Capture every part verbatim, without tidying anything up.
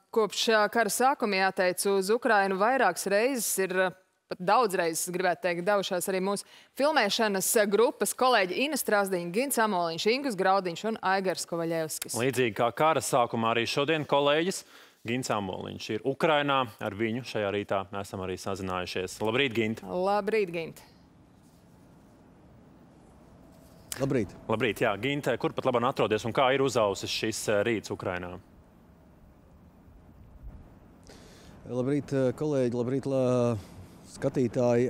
Kopš kara sākuma, jāteic, uz Ukrainu vairākas reizes ir, pat daudz reizes, gribētu teikt, devušās arī mūsu filmēšanas grupas kolēģi Ina Strasdiņa, Gints Amoliņš, Ingus Graudiņš un Aigars Kovaļevskis. Līdzīgi kā kara sākumā arī šodien kolēģis Gints Amoliņš ir Ukrainā. Ar viņu šajā rītā esam arī sazinājušies. Labrīt, Gint! Labrīt, Gint! Labrīt! Labrīt, jā. Gint, kur pat labāk atrodies un kā ir uzausis šis rīts Ukrainā? Labrīt, kolēģi, labrīt, skatītāji.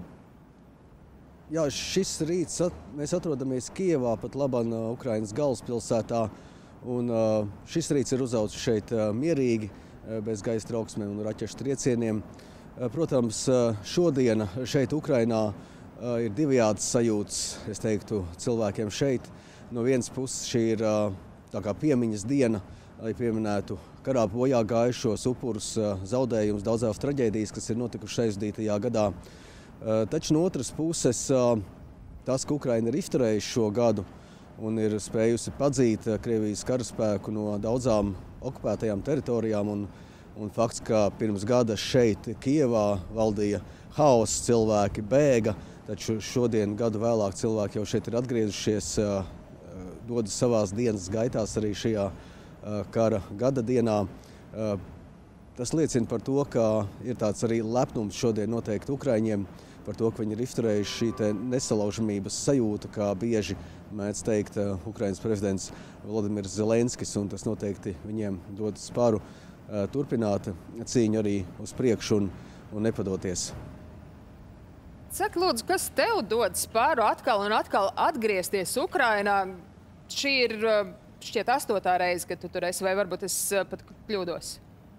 Jā, šis rīts, mēs atrodamies Kijevā, pat labāk Ukrainas galvaspilsētā. Un šis rīts ir uzaucis šeit mierīgi, bez gaisa trauksmēm un raķešu triecieniem. Protams, šodiena šeit Ukrainā ir divējādas sajūtas, es teiktu, cilvēkiem šeit. No vienas puses šī ir tā kā piemiņas diena, lai pieminētu karā bojā gājušos upurus, zaudējumus, daudzās traģēdijas, kas ir notikušas aizvadītajā gadā. Taču no otras puses tas, ka Ukraina ir izturējusi šo gadu un ir spējusi padzīt Krievijas karaspēku no daudzām okupētajām teritorijām, un, un fakts, ka pirms gada šeit Kijevā valdīja haoss, cilvēki bēga, taču šodien gadu vēlāk cilvēki jau šeit ir atgriezušies, dodas savās dienas gaitās arī šajā kara gada dienā. Tas liecina par to, ka ir tāds arī lepnums šodien noteikti Ukraiņiem par to, ka viņi ir izturējuši šī te nesalaužamības sajūta, kā bieži mēdz teikt Ukrainas prezidents Volodimirs Zelenskis, un tas noteikti viņiem dod spāru turpināt cīņu arī uz priekšu un, un nepadoties. Saka, lūdzu, kas tev dod spāru atkal un atkal atgriezties Ukrainā? Šī ir šķiet astotā reize, kad tu tur esi, vai varbūt es pat kļūdos?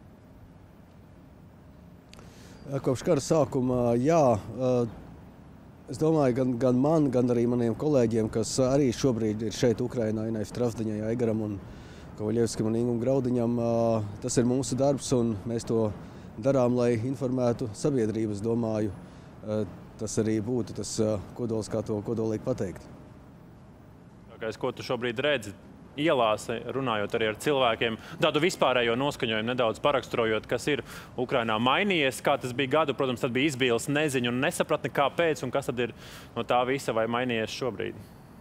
Kopš kara sākuma, jā. Es domāju, gan, gan man, gan arī maniem kolēģiem, kas arī šobrīd ir šeit Ukrainā, Inai Strasdiņai, Aigaram un Kovaļevskim un Ingum Graudiņam. Tas ir mūsu darbs, un mēs to darām, lai informētu sabiedrības, domāju. Tas arī būtu tas kodols, kā to kodolīgi pateikt. Ko tu šobrīd redzi ielās, runājot arī ar cilvēkiem, tādu vispārējo noskaņojumu nedaudz paraksturojot, kas ir Ukrainā mainījies, kā tas bija gadu, protams, tad bija izbīles neziņu un nesapratni, kāpēc, un kas tad ir no tā visa vai mainījies šobrīd?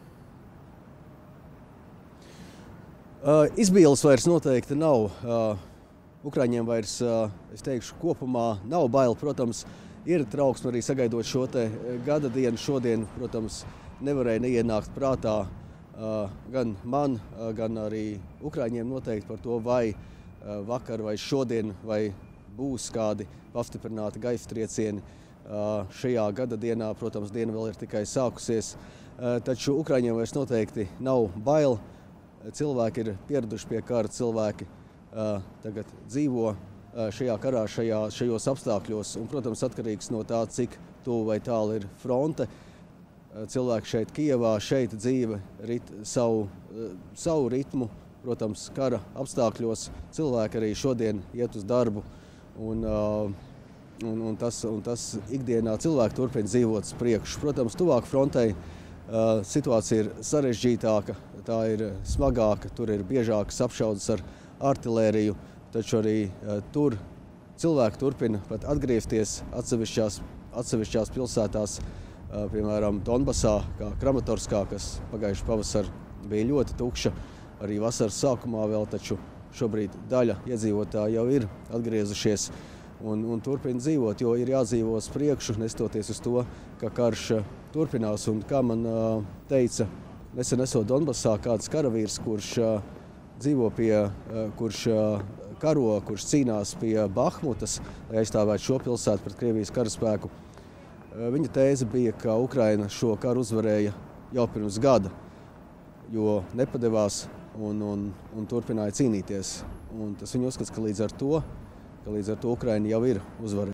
Uh, izbīles vairs noteikti nav. Uh, Ukraiņiem vairs, uh, es teikšu, kopumā nav bail, protams, ir trauksme arī sagaidot šo te gada dienu. Šodien, protams, nevarēja neienākt prātā Uh, gan man, uh, gan arī Ukraiņiem noteikti par to, vai uh, vakar vai šodien vai būs kādi pastiprināti gaisa triecieni. Uh, šajā gada dienā, protams, diena vēl ir tikai sākusies, uh, taču Ukraiņiem vairs noteikti nav bail. Cilvēki ir pieraduši pie kara, cilvēki uh, tagad dzīvo uh, šajā karā, šajā, šajos apstākļos, un, protams, atkarīgs no tā, cik tuvu vai tālu ir fronte. Cilvēki šeit Kijevā, šeit dzīve rit savu, savu ritmu, protams, kara apstākļos. Cilvēki arī šodien iet uz darbu, un, un, un, tas, un tas ikdienā cilvēki turpina dzīvot uz priekšu. Protams, tuvāk frontei situācija ir sarežģītāka, tā ir smagāka, tur ir biežākas apšaudes ar artilēriju, taču arī tur cilvēki turpina pat atgriezties atsevišķās, atsevišķās pilsētās, piemēram, Donbasā, kā Kramatorskā, kas pagājuši pavasar bija ļoti tukša, arī vasaras sākumā vēl, taču šobrīd daļa iedzīvotāji jau ir atgriezušies un, un turpina dzīvot, jo ir jādzīvo uz priekšu, nestoties uz to, ka karš turpinās. Un kā man teica, nesen esot Donbasā, kāds karavīrs, kurš dzīvo pie, kurš karo, kurš cīnās pie Bahmutas, lai aizstāvētu šo pilsētu pret Krievijas karaspēku. Viņa tēze bija, ka Ukraina šo karu uzvarēja jau pirms gada, jo nepadevās un, un, un turpināja cīnīties. Un tas viņa uzskats, ka līdz ar to, ka līdz ar to Ukraina jau ir uzvarējusi.